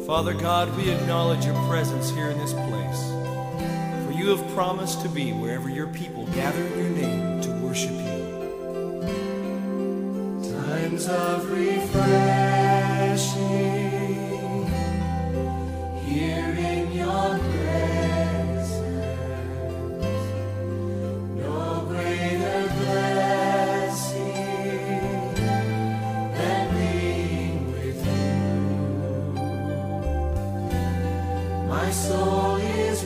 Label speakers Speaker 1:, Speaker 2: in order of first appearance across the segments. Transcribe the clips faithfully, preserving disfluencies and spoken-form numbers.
Speaker 1: Father God, we acknowledge your presence here in this place. For you have promised to be wherever your people gather in your name to worship you.
Speaker 2: Times of refreshing, here in your presence, no greater blessing than being with you. My soul is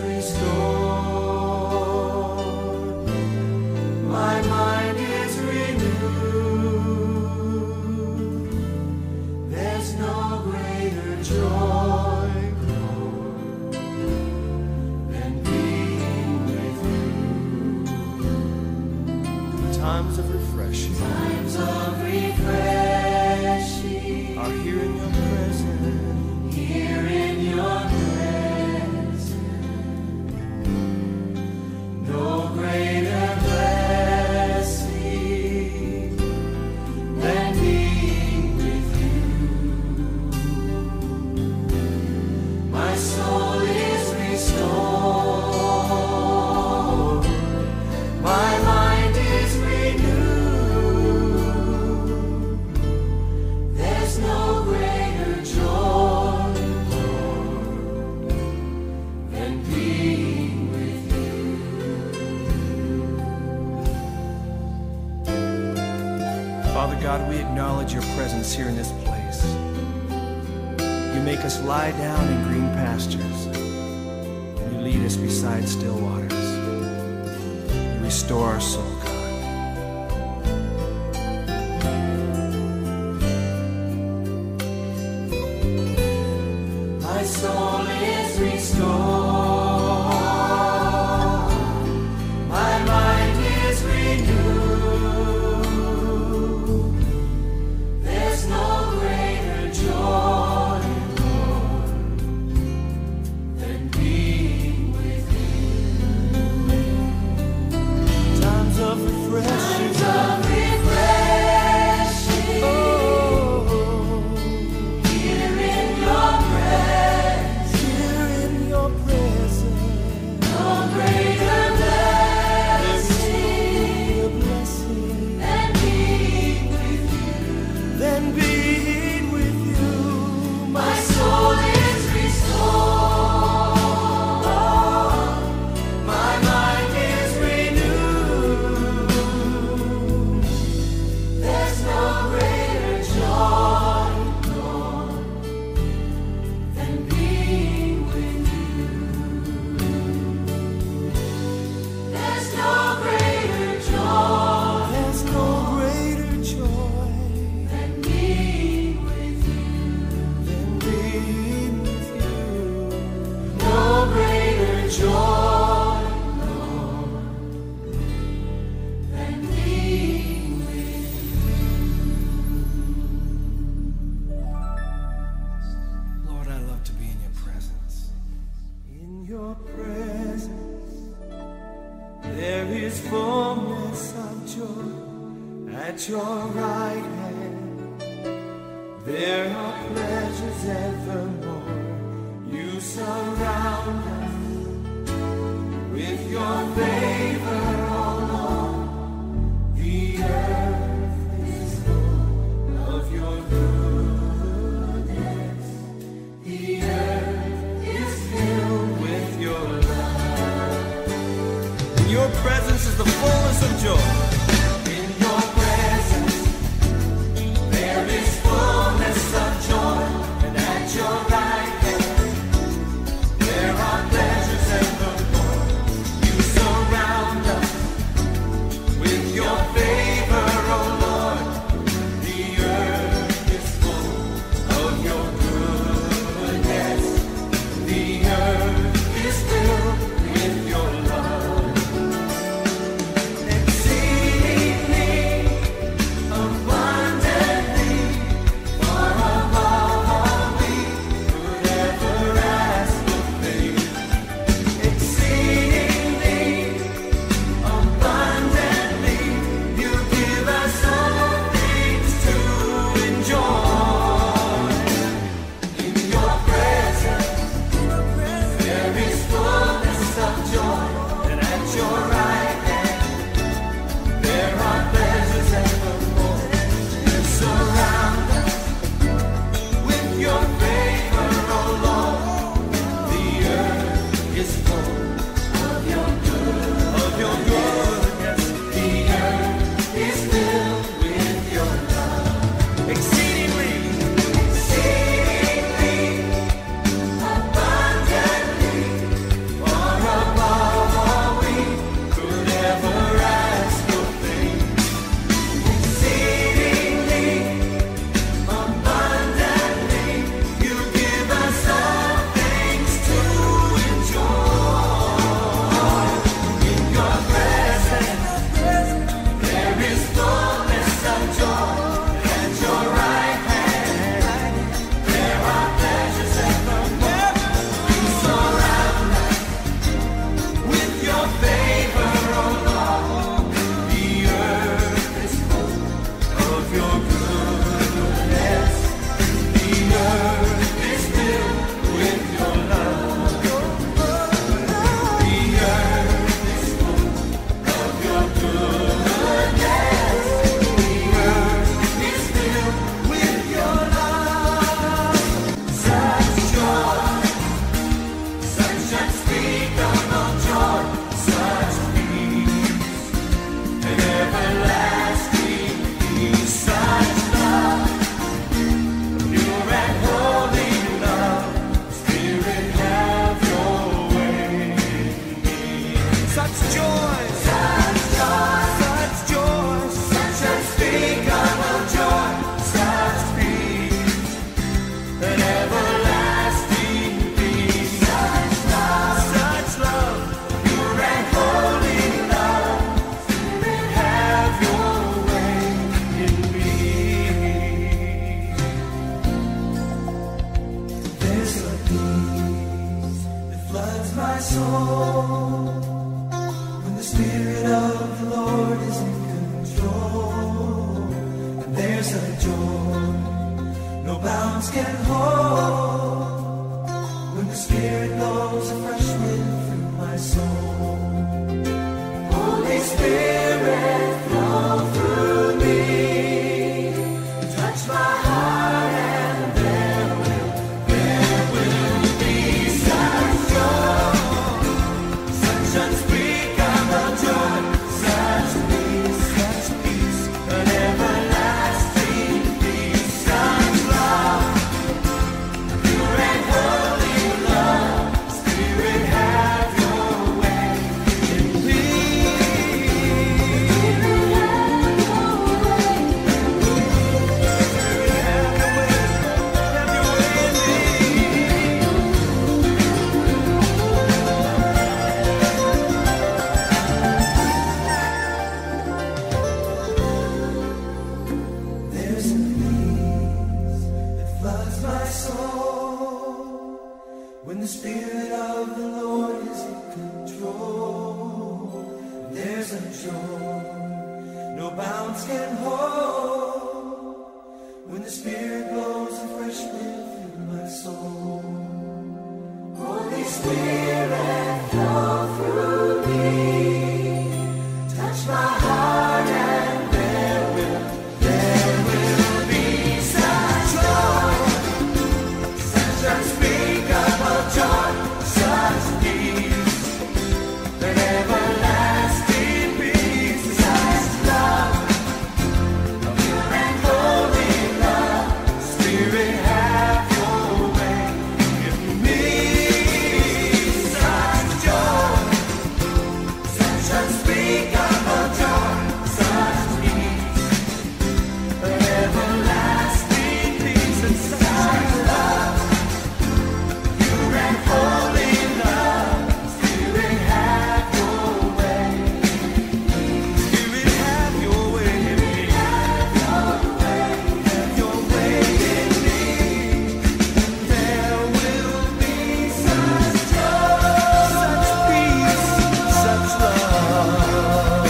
Speaker 2: restored, my mind is renewed. There's no greater joy, Lord, than being with you.
Speaker 1: Times of refreshing
Speaker 2: Times of refreshing
Speaker 1: are here in your presence.
Speaker 2: here in your presence. No greater blessing than being with you. My soul is restored, my mind is renewed. There's no greater joy, Lord, than being with you.
Speaker 1: Father God, we acknowledge your presence here in this place. You make us lie down in green pastures, and you lead us beside still waters. You restore our soul, God.
Speaker 2: My soul is restored, my mind is renewed. There's no greater joy, Lord, than being with you.
Speaker 1: Times of refreshing.
Speaker 2: Times of refreshing,
Speaker 1: Oh,
Speaker 2: here in your presence.
Speaker 1: here in your presence.
Speaker 2: No greater blessing
Speaker 1: A blessing
Speaker 2: than being with you.
Speaker 1: than being with you.
Speaker 2: My soul is restored, my mind is renewed. There's no greater joy, Lord, than being with you. There's no greater joy
Speaker 1: There's no greater joy
Speaker 2: than being with you.
Speaker 1: than being with you.
Speaker 2: No greater joy, Lord, than being with
Speaker 1: Lord, I love to be in your presence. In your presence, there is fullness of joy. At your right hand, there are pleasures evermore. You surround us with your favor, oh Lord. The earth is full of your goodness. The earth is filled with your love. In your presence is the fullness of joy.
Speaker 2: In your presence, there is fullness of joy, and at your right hand, there are pleasures evermore. You surround us with your favor, oh Lord. The earth is full of your goodness. The earth is filled with your love. Exceeding
Speaker 1: such joy, such joy, such joy, such unspeakable joy, such peace, an everlasting peace, such love, such love, pure and holy love. Spirit, have your way in me. There's a peace that floods my soul when the Spirit of the Lord is in control. And there's a joy no bounds can hold when the Spirit blows a fresh wind through my soul. Holy Spirit, flow through me, touch my heart, and there will, there will be such joy, such unspeakable joy, such peace, such peace, an everlasting peace, such love, pure and holy love. Spirit, have your way in me. There's a peace that floods my soul when the Spirit of the Lord is in control. There's a joy no bounds can hold when the Spirit blows a fresh wind through my soul. Holy Spirit, flow through me, touch my heart, and there will, there will be such joy, such unspeakable joy, such peace, an everlasting peace, such love, pure and holy love. Spirit, have your way in me. Such joy, such unspeakable joy, such peace, an everlasting peace, and such love, pure and holy love. Spirit, have your way. Spirit, have your way in me. Have your way, have your way in me. There will be such joy, such peace, such love.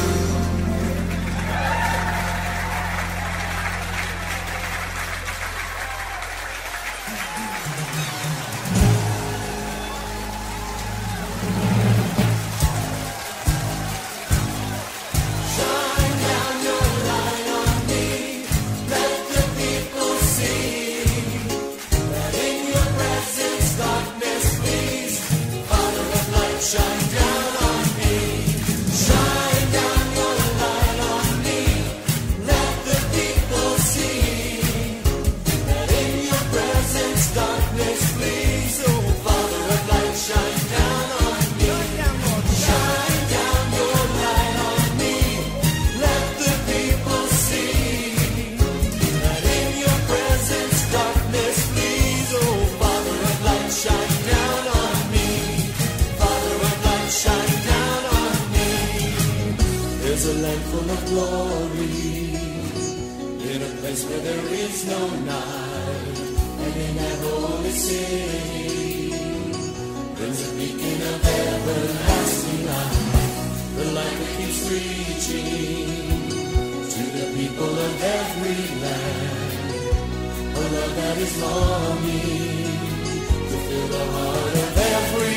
Speaker 1: Shine down your light on me, let the people see that in your presence darkness flees. Father of light, shine down on me. Shine down your light on me, let the people see that in your presence darkness flees. Oh, Father of light, shine down on me. Shine down your light on me, let the people see that in your presence darkness flees. Oh, Father of light, shine down on me. Father of light, shine down on me. There's a land full of glory, in a place where there is no night, and in that holy city there's a beacon of everlasting light, the light that keeps reaching to the people of every land, a love that is longing to fill the heart of every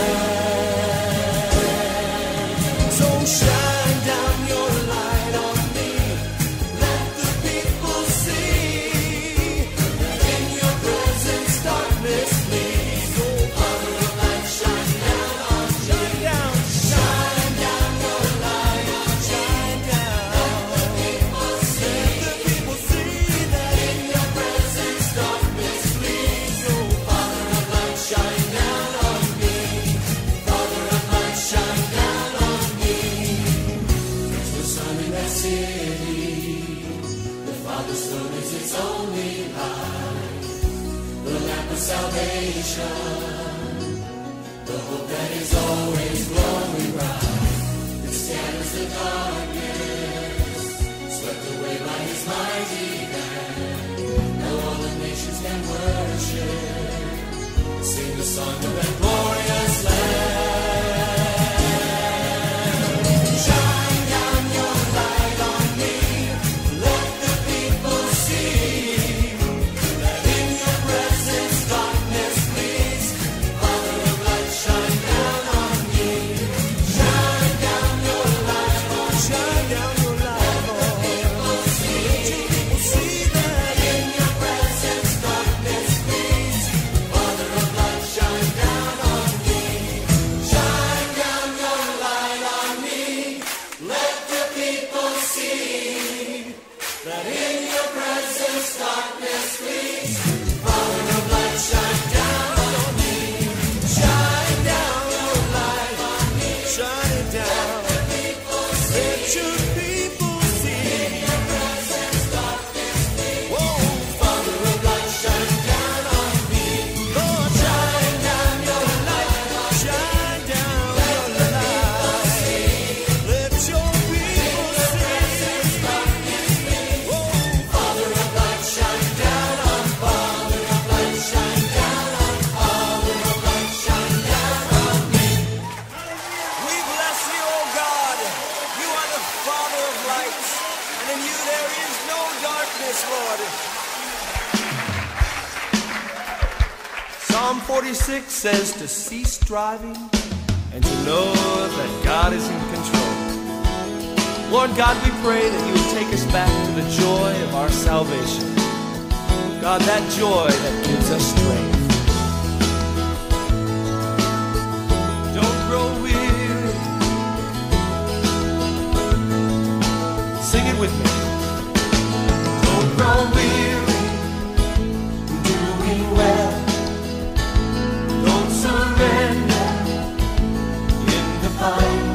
Speaker 1: man. So shine down your light on me, let the people see that in your presence darkness flees. Oh, Father of light, shine down on me. Shine down your light on me. Shine down. Let the people see. Let the people see that in your presence darkness flees. Oh, Father of light, shine down on me. Father of light, shine down.
Speaker 2: the song of that glorious land. Shine down your light on me, let the people see that in your presence darkness flees. Father of light, shine down on me. Shine down your light, Lord, shine down your light, Lord. Let the people see, people see that in your presence darkness flees. Father of light, shine down on me. Shine down your light on me. Let the people see that in your presence darkness flees. Father of light, shine down on me. Shine down your light on me. Shine it down. Let the people see. Let your people see. In your presence darkness flees. Whoa. Father of light, shine down on me. Lord, shine down your light. Shine down your light. Let your people see. Whoa. Father of light, shine down on. Father of light, shine down on. Father of light, shine down on me. We bless you, O God. You are the Father of lights, and in you there is no darkness, Lord.
Speaker 1: Psalm forty-six says to cease striving and to know that God is in control. Lord God, we pray that you would take us back to the joy of our salvation. God, that joy that gives us strength. Don't grow weary. Sing it with me.
Speaker 2: Don't grow weary in doing well. Don't surrender in the fight.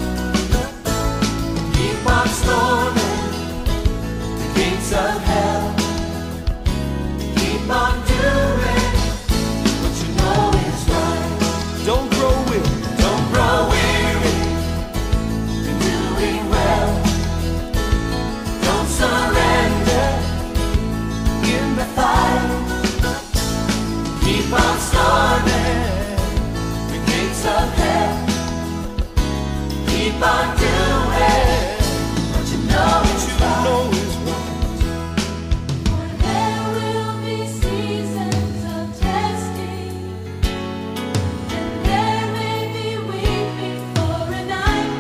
Speaker 2: Keep on storming the gates of hell. Keep on doing what you know is right.
Speaker 1: Don't grow weary.
Speaker 2: Don't grow weary in doing well. Don't surrender in the fight. Keep on storming the gates of hell. Keep on doing what you know is right.
Speaker 1: Know is right.
Speaker 3: There will be seasons of testing, and there may be weeping for a night,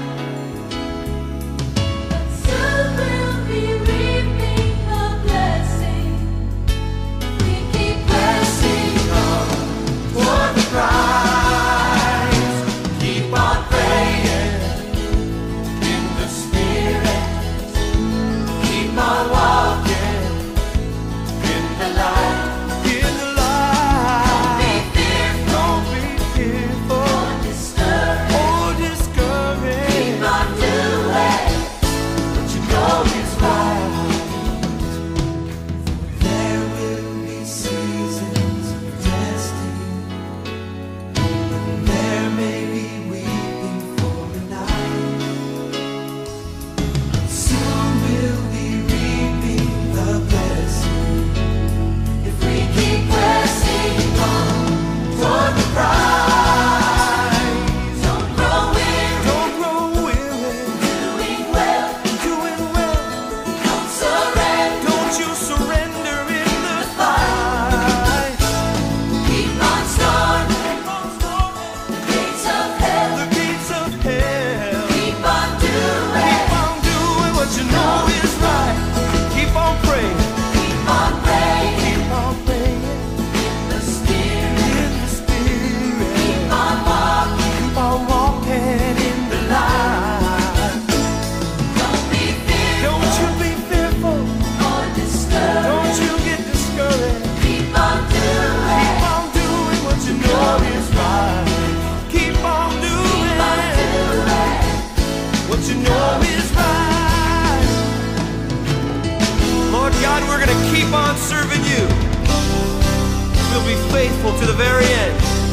Speaker 3: but soon we'll be reaping the blessing. We keep
Speaker 2: Pressing on toward the prize. Keep on praying in the Spirit. Keep on walking in the light.
Speaker 1: In the light.
Speaker 2: Be fearful
Speaker 1: Don't be fearful
Speaker 2: or discouraged.
Speaker 1: or discouraged.
Speaker 2: Keep on doing what you know is right. There will be seasons of testing, and there may be weeping for a night. Soon we'll be reaping the blessing if we keep pressing on toward the prize. Don't grow weary,
Speaker 1: Don't grow weary.
Speaker 2: doing well.
Speaker 1: Doing well.
Speaker 2: Don't surrender.
Speaker 1: Don't you surrender in the fight.
Speaker 2: Keep on storming the gates of hell.
Speaker 1: The gates of hell.
Speaker 2: Keep on doing
Speaker 1: Keep on doing what you know is right. Keep on praying.
Speaker 2: Keep on praying
Speaker 1: Keep on praying
Speaker 2: in the Spirit.
Speaker 1: in the Spirit.
Speaker 2: Keep on walking
Speaker 1: Keep on walking in the light.
Speaker 2: Don't be fearful
Speaker 1: Don't you be fearful.
Speaker 2: or discouraged.
Speaker 1: Don't you get discouraged.
Speaker 2: Keep on doing
Speaker 1: Keep on doing what you know is right. Keep on doing
Speaker 2: Keep on doing
Speaker 1: what you know is right. Lord God, we're going to keep on serving you. We'll be faithful to the very end.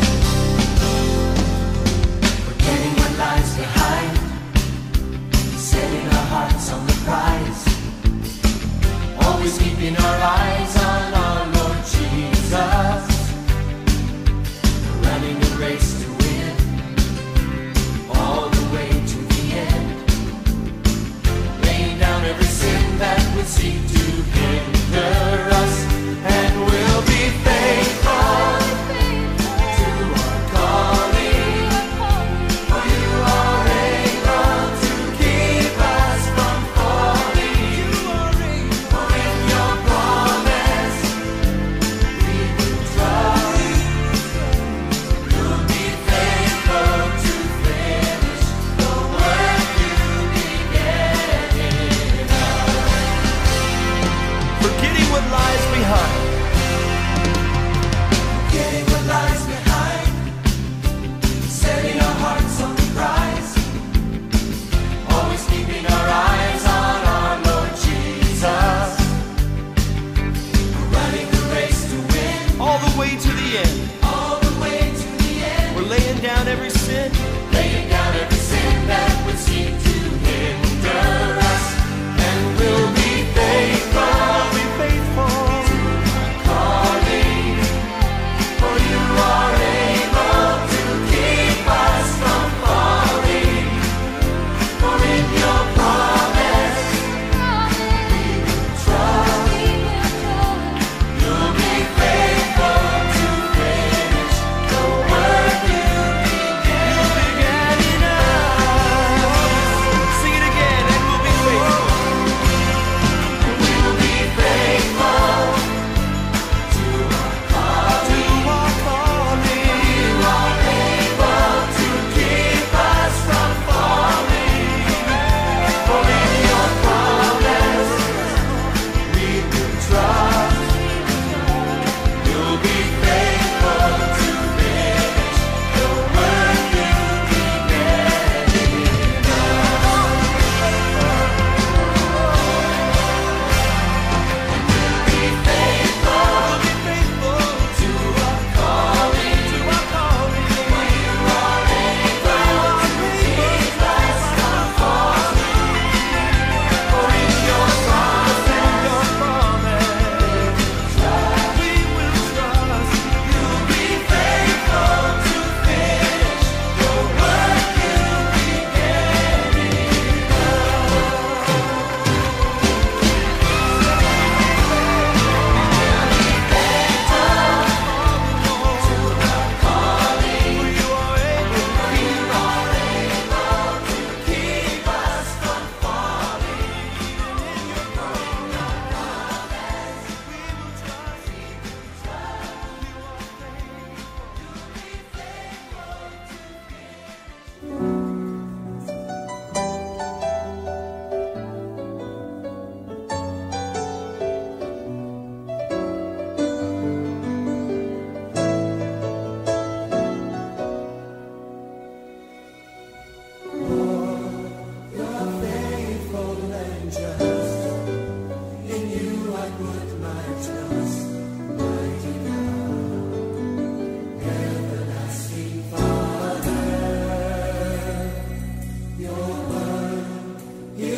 Speaker 2: Forgetting what lies behind, setting our hearts on the prize. Always keeping our eyes on our Lord Jesus. Running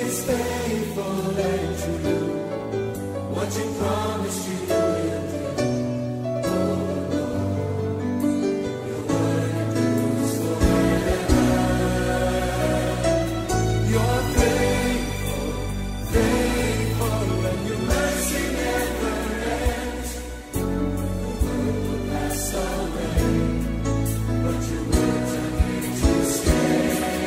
Speaker 2: is faithful and true. What you promised you will do. Oh Lord, your word endures forever. You're faithful, faithful, and your mercy never ends. The world will pass away, but your words are here to stay.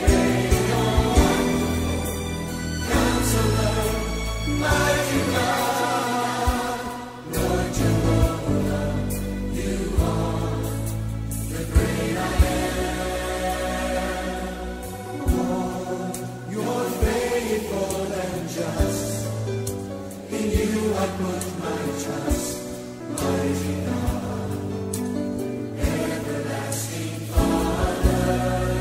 Speaker 2: Counselor, mighty God, Lord Jehovah, you are the great I am. Lord, you're faithful and just. In you I put my trust, mighty God, everlasting Father.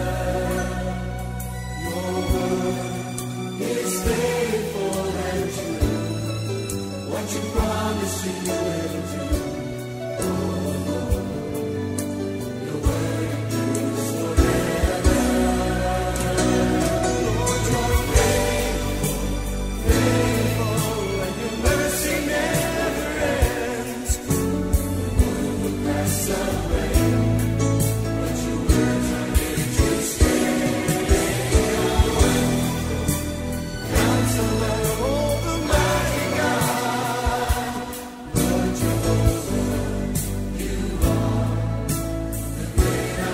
Speaker 2: Your word is faithful and true. What you promised you will do. Oh Lord, your word endures forever. Lord, you're faithful, faithful, and your mercy never ends. The world will pass away, but your words are here to stay. Counselor, oh the mighty God, Lord Jehovah, you are the great I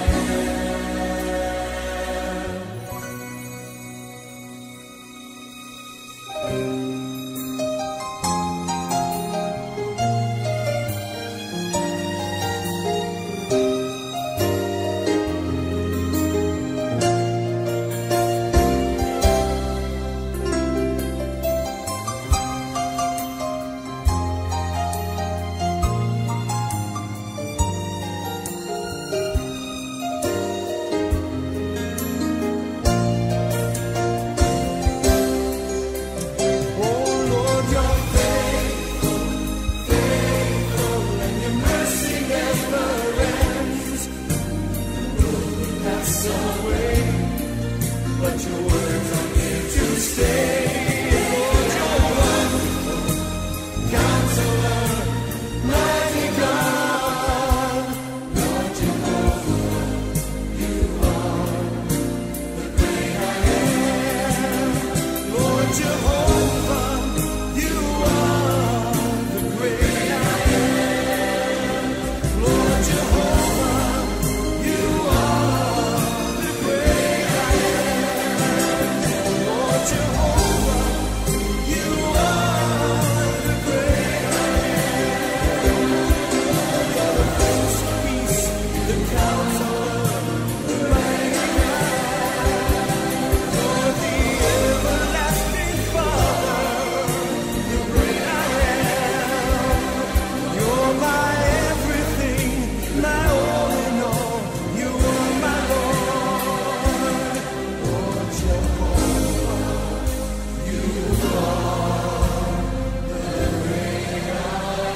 Speaker 2: Oh Lord, you're faithful, faithful, and your mercy never ends. The world will pass away, but your words are here to stay. Lord, you're wonderful, Counselor, mighty God, Lord Jehovah, you are the great I am. Lord Jehovah, you are the great I am. Lord Jehovah, you are the great I am. Lord Jehovah, you are the great I am. You're the Prince of Peace, the Counselor, the mighty God. You're the everlasting Father, the great I am. You're my everything, my all in all. You are my Lord. Lord Jehovah, you are the great I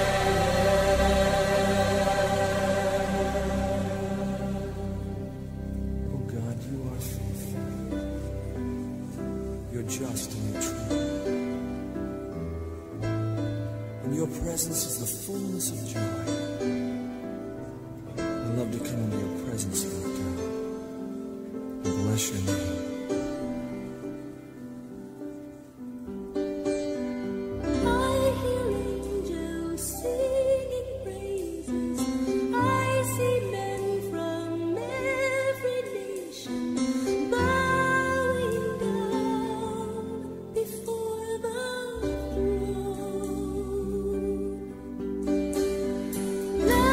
Speaker 2: am. Oh God, you are faithful. You're just and you're true. In your presence is the fullness of joy. I love to come into your presence, Lord God, and bless your name.
Speaker 3: I hear angels singing praises. I see men from every nation bowing down before the throne.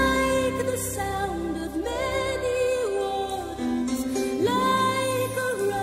Speaker 3: Like the sound of many waters, like a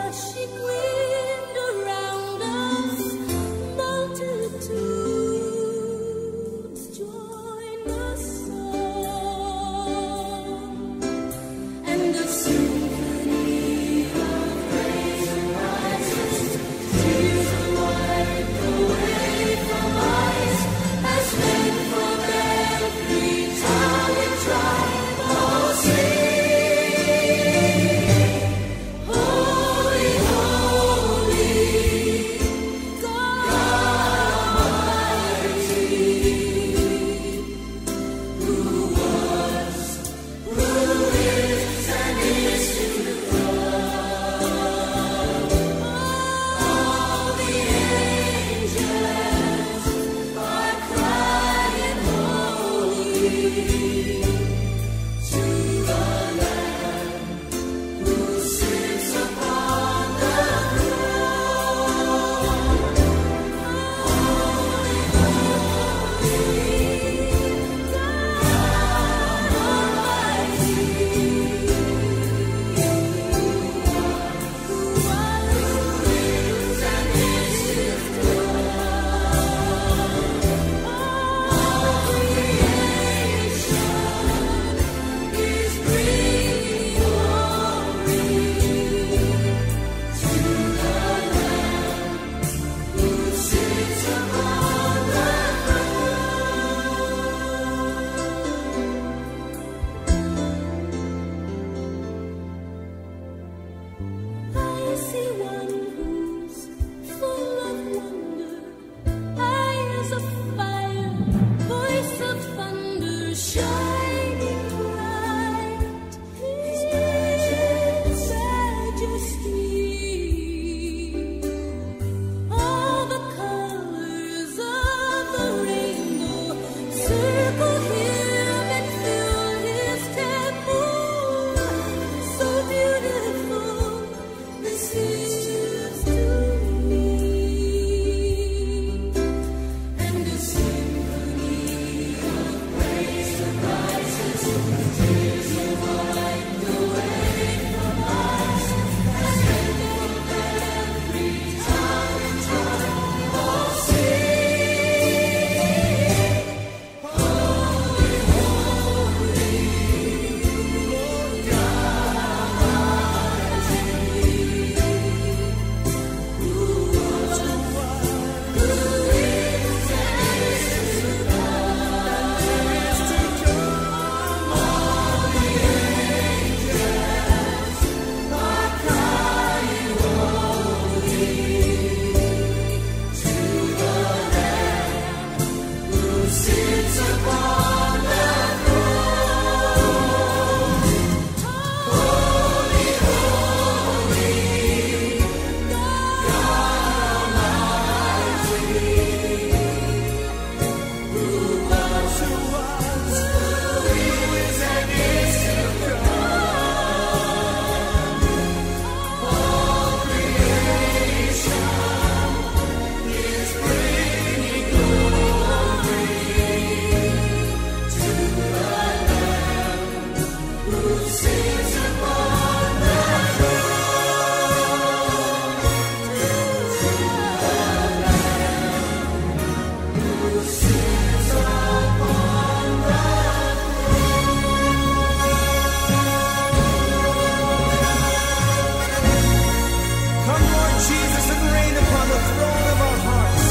Speaker 1: Jesus, and reign upon the throne of our hearts.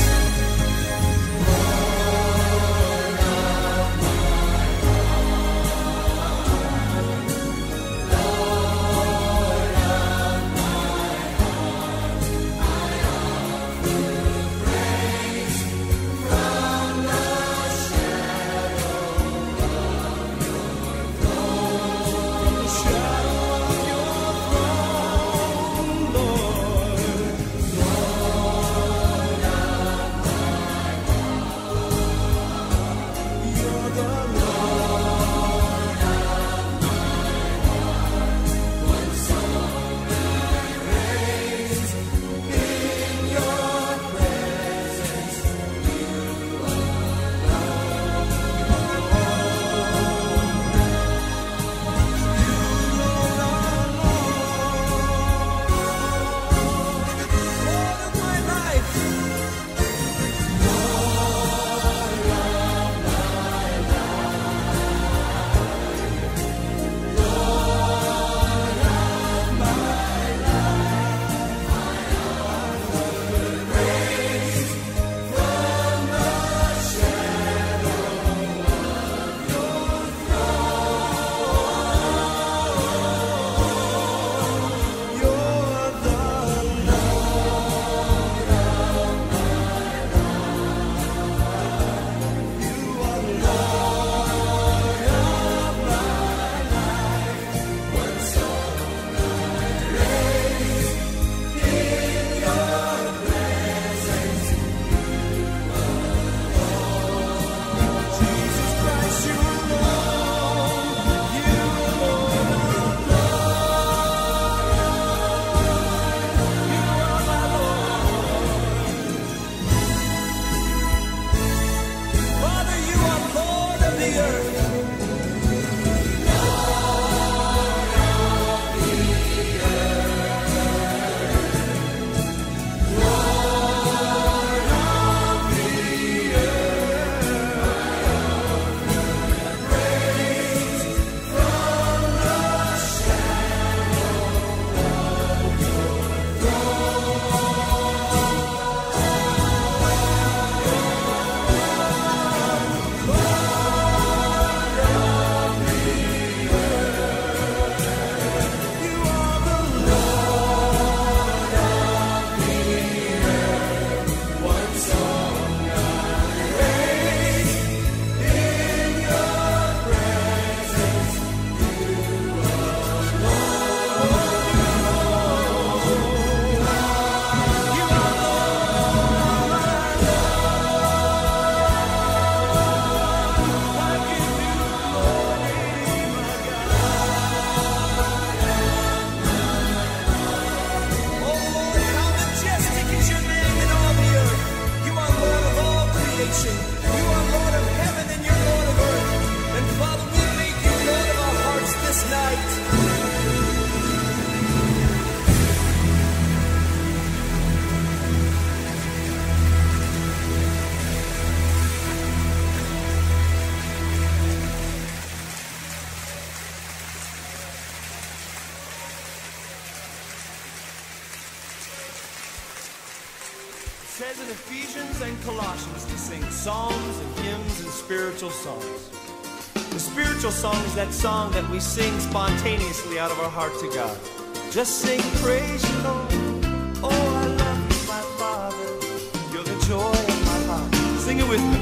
Speaker 4: says in Ephesians and Colossians to sing psalms and hymns and spiritual songs. The spiritual song is that song that we sing spontaneously out of our heart to God. Just sing, praise you, Lord. Oh, I love you, my Father. You're the joy of my heart. Sing it with me.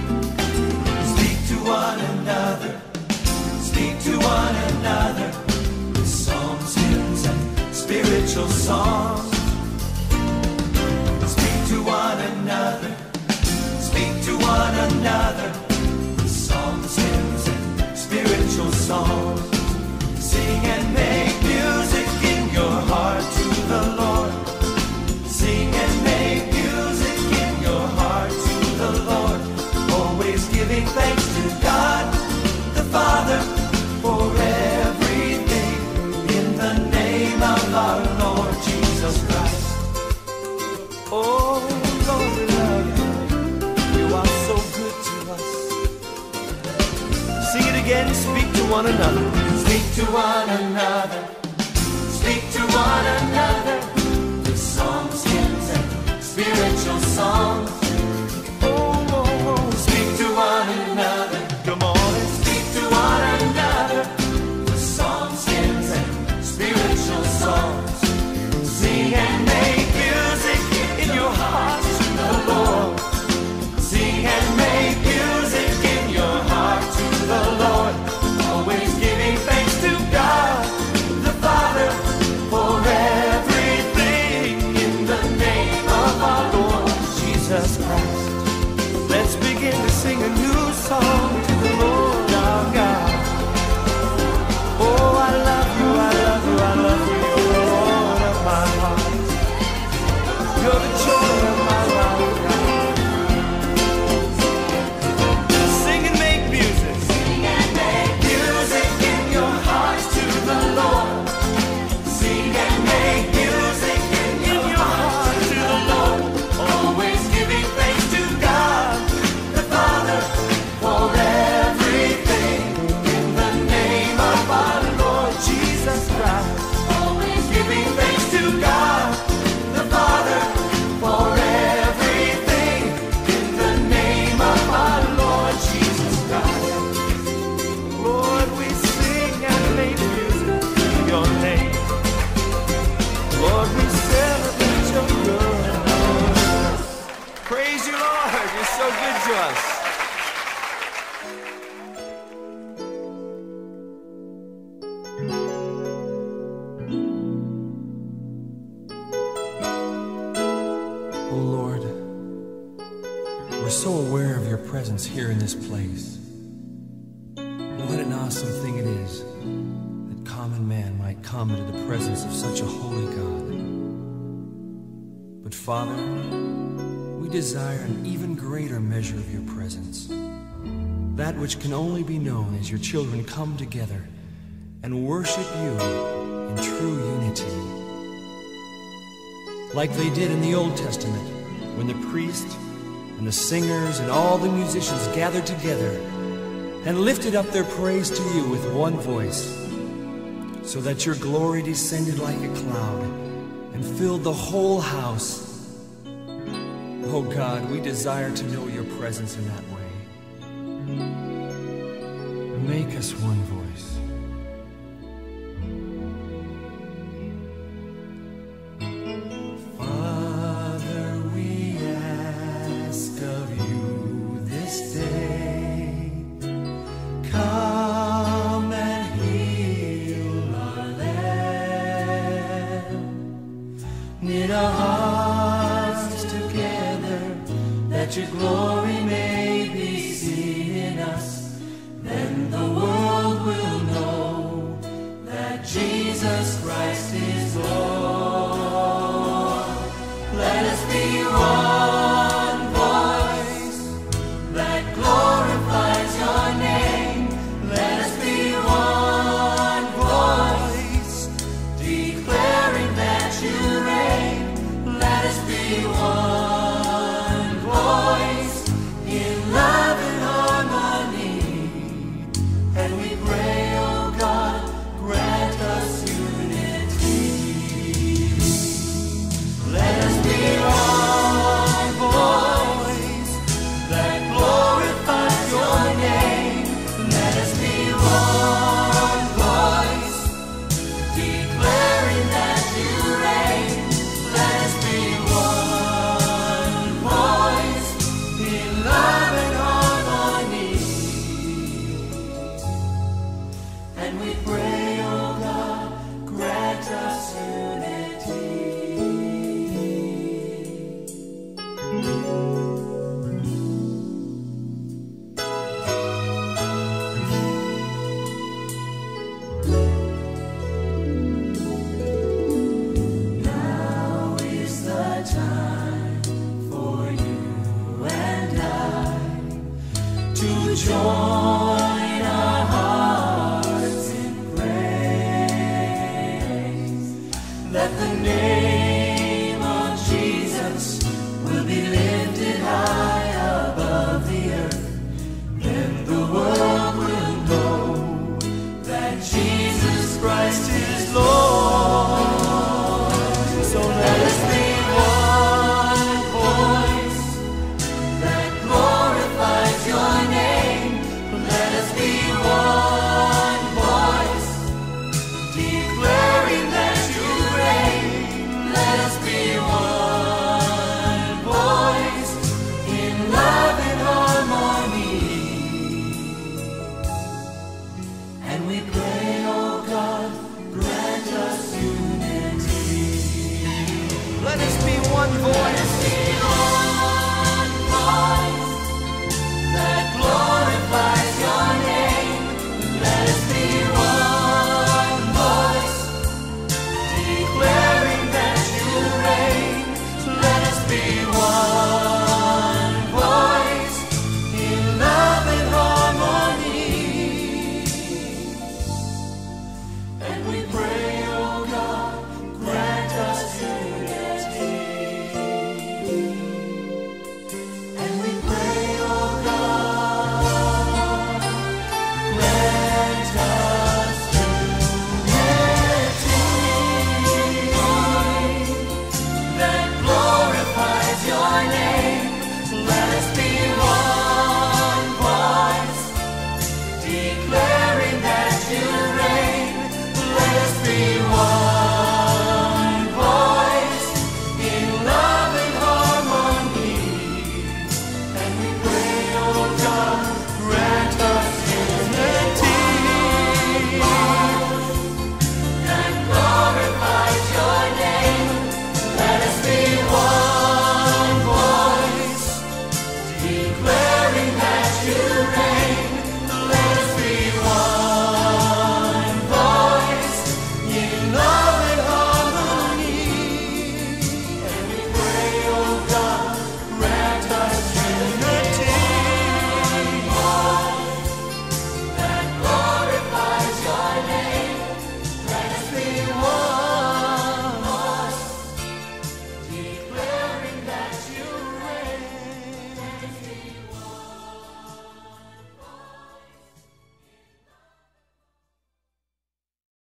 Speaker 2: Speak to one another. Speak to one another. With psalms, hymns, and spiritual songs. Speak to one another. Speak to one another. With psalms, hymns, and spiritual songs. Sing and make music in your heart to the Lord. Sing and make music in your heart to the Lord. Always giving thanks to God, the Father, for everything. In the name of our Lord Jesus Christ.
Speaker 4: Oh, Lord, we love you. You are so good to us. Sing it again, speak to one another.
Speaker 2: Speak to one another. Speak to one another. With psalms, hymns, spiritual songs.
Speaker 4: Oh, oh, oh,
Speaker 2: Speak to one another,
Speaker 4: come on and
Speaker 2: speak to one another, with songs, hymns, and spiritual songs. Sing and make music in your heart to the Lord. Sing and make music in your heart to the Lord. Always giving thanks to God, the Father, for everything in the name of our Lord Jesus Christ.
Speaker 4: let's begin to sing a new song to the Lord our God. Oh, I love you, I love you, I love you, you're the Lord of my heart. You're the joy of my life, God. Sing and make music.
Speaker 2: Sing and make music in your hearts to the Lord. Sing and make music in your heart to the Lord. Always giving thanks to God, the Father, for everything in the name of our Lord Jesus Christ. Always giving thanks to God, the Father, for everything in the name of our Lord Jesus Christ.
Speaker 4: Lord, we sing and make music in your name. Lord, we celebrate your goodness. Praise you, Lord. You're so good to us. Oh, Lord, we're so aware of your presence here in this place. What an awesome thing it is that common man might come into the presence of such a holy God. But Father, we desire an even greater measure of your presence, that which can only be known as your children come together and worship you in true unity. Like they did in the Old Testament, when the priest and the singers and all the musicians gathered together and lifted up their praise to you with one voice, so that your glory descended like a cloud and filled the whole house. Oh God, we desire to know your presence in that way. Make us one voice. Father, we ask of you this day, come and heal our land. Knit our hearts together, that your glory may be seen in us. Then the world will know that Jesus Christ is Lord. Let us be one voice that glorifies your name. Let us be one voice declaring that you reign. Let us be one voice in love and harmony. And we pray, oh God, grant us unity. Let us be one voice that glorifies your name. Let us be one voice declaring that you reign. Let us be one voice in love and harmony. And we pray, oh God, grant us unity. Now is the time for you and I to join our hearts in praise, that the name of Jesus will be